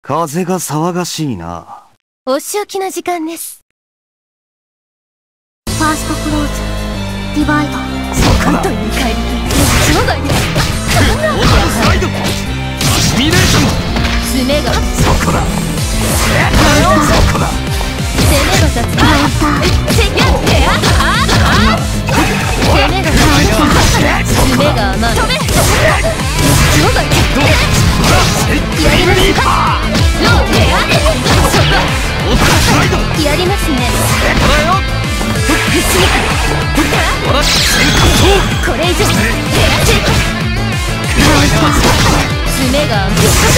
風が騒がしいな。 お仕置きの時間です。 ファーストクローズディバイド。 関東に帰りそうだよ。 オーバースライドアシミレーション。 爪がそこだ。そこだ。 攻めが立つ。攻めが爪が甘い。そうだよ。やりますか。やりますね。これ以上爪が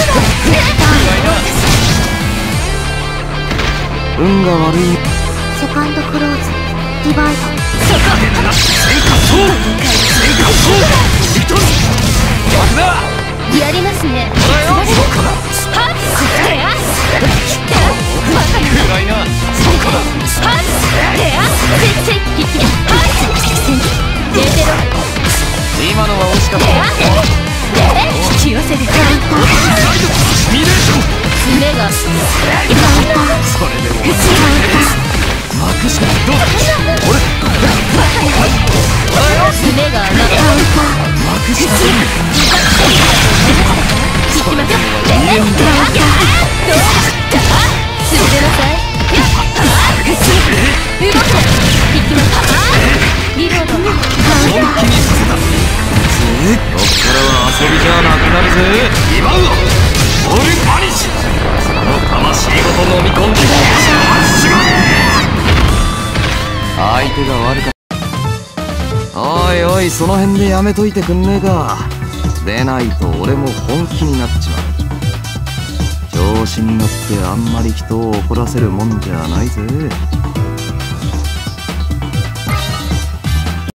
運が悪い。 セカンドクローズディバイド。 やりますね。 今のは惜しかった。 引き寄せる。爪がそれでも巻くしかない。どうだ俺爪が甘い。 巻くしかない。 引きましょう。進めなさい。動くな。引きましょう。リロード。 本気にさせた。こっからは遊びじゃなくなるぜ。今はオールバニッシュ。その魂ごと飲み込んでしまえ。相手が悪かった。おいおい、その辺でやめといてくんねえか。でないと俺も本気になっちまう。調子に乗ってあんまり人を怒らせるもんじゃないぜ。